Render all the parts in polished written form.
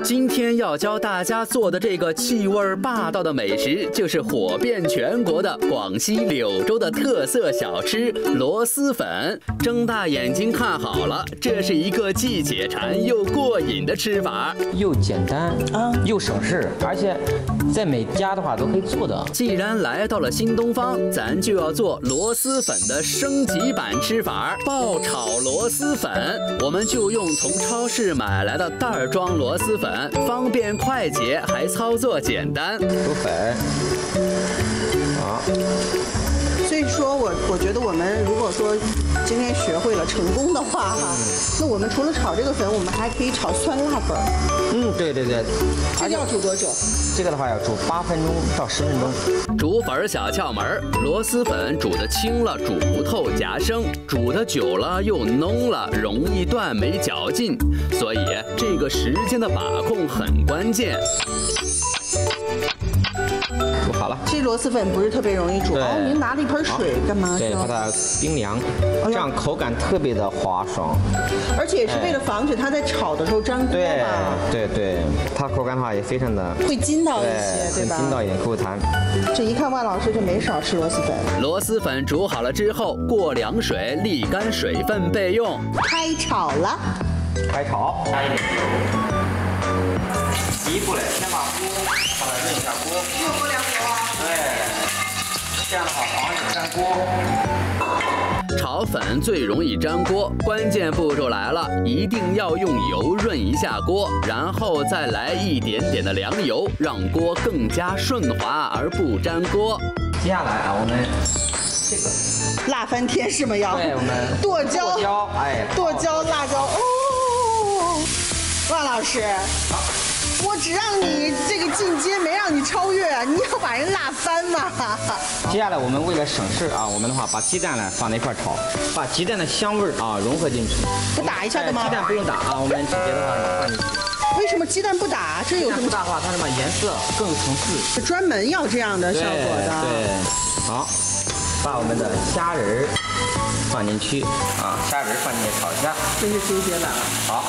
今天要教大家做的这个气味霸道的美食，就是火遍全国的广西柳州的特色小吃螺蛳粉。睁大眼睛看好了，这是一个既解馋又过瘾的吃法， 又简单又省事，而且在每家的话都可以做的。 既然来到了新东方，咱就要做螺蛳粉的升级版吃法——爆炒螺蛳粉。我们就用从超市买来的袋装螺蛳粉，方便快捷，还操作简单。 煮粉，好。 所以说我觉得我们如果说今天学会了成功的话那我们除了炒这个粉，我们还可以炒酸辣粉。 对。 这要煮多久？ 这个的话要煮8分钟到10分钟。 煮粉小窍门：螺蛳粉煮得轻了煮不透夹生，煮得久了又浓了容易断没嚼劲，所以这个时间的把控很关键。 煮好了。 这螺蛳粉不是特别容易煮。您拿了一盆水干嘛？ 对，把它冰凉，这样口感特别的滑爽。 而且也是为了防止它在炒的时候粘锅吧？ 对，它口感的话也非常的会筋道一些，对吧？ 筋道一点，口弹。 这一看万老师就没少吃螺蛳粉。 螺蛳粉煮好了之后，过凉水沥干水分备用。 开炒了。 开炒，加一点油。第一步嘞，先把锅把它热一下锅。 又过凉油啊？ 对，这样的话防止粘锅。 炒粉最容易粘锅，关键步骤来了，一定要用油润一下锅，然后再来一点点的凉油，让锅更加顺滑而不粘锅。 接下来我们这个辣翻天是吗？要对，我们剁椒，剁椒辣椒哦。万老师，我只让你这个进阶，没让你超越，你要把人辣翻嘛。 接下来我们为了省事我们的话把鸡蛋呢放在一块炒，把鸡蛋的香味融合进去。 不打一下的吗？ 鸡蛋不用打我们直接的话放进去。 为什么鸡蛋不打？这有什么？ 不打的话，它什么颜色更有层次， 专门要这样的效果的。 对，好，把我们的虾仁放进去虾仁放进去炒一下， 这是新鲜的。 好。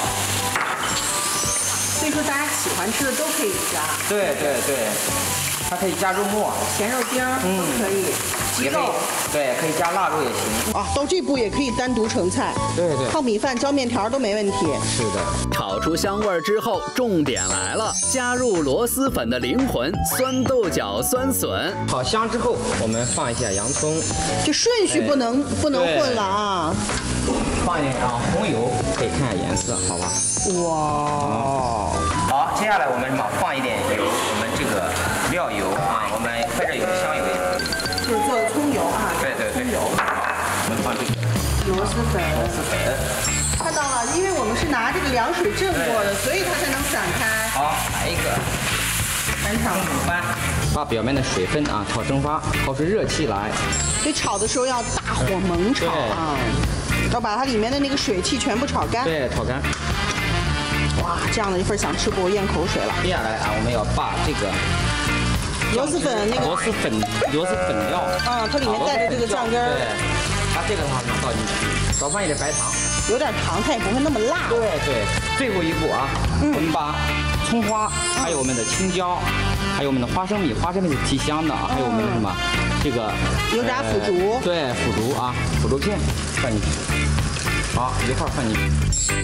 所以说大家喜欢吃的都可以加。 对，它可以加肉末、 咸肉丁都可以，鸡肉对，可以加腊肉也行。 到这步也可以单独成菜。 对， 泡米饭、浇面条都没问题。 是的。 炒出香味之后，重点来了，加入螺蛳粉的灵魂——酸豆角、酸笋。 炒香之后，我们放一下洋葱。 这顺序不能混了放一点红油，可以看下颜色，好吧？ 哇！ 好，接下来我们放一点油，我们这个料油我们或者有香油也可以， 就是做的葱油对，葱油。我们放这个螺蛳粉。看到了，因为我们是拿这个凉水浸过的，所以它才能散开。 好，来一个翻炒米饭，把表面的水分炒蒸发，炒出热气来。 所以炒的时候要大火猛炒要把它里面的那个水汽全部炒干。 对，炒干。 哇，这样的一份想吃不咽口水了。 接下来我们要把这个螺蛳粉螺蛳粉料它里面带着这个酱汁儿。 对，把这个的话倒进去，少放一点白糖， 有点糖，它也不会那么辣。 对，最后一步我们把葱花，还有我们的青椒，还有我们的花生米是提香的还有我们的什么这个油炸腐竹。 对，腐竹片放进去，好，一块放进去。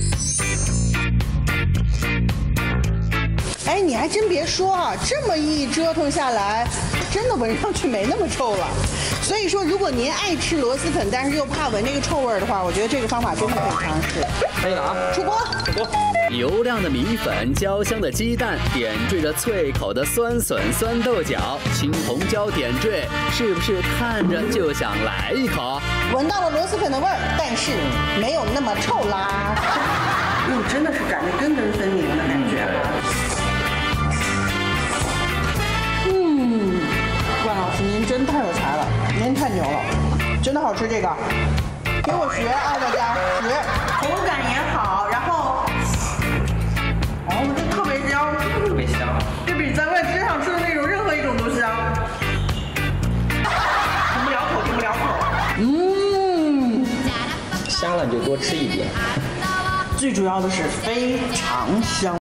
你还真别说这么一折腾下来，真的闻上去没那么臭了。所以说，如果您爱吃螺蛳粉，但是又怕闻这个臭味的话，我觉得这个方法真的可以尝试。 可以了出锅。 油亮的米粉，焦香的鸡蛋，点缀着脆口的酸笋、酸豆角，青红椒点缀，是不是看着就想来一口？ 闻到了螺蛳粉的味儿，但是没有那么臭啦。真的是感觉根根分明的感觉。万老师，您真太有才了，您太牛了，真的好吃这个，给我学大家学，口感也好，然后这特别香， 特别香， 这比咱外街上吃的那种任何一种都香。停不了口。 香了就多吃一点。 最主要的是非常香。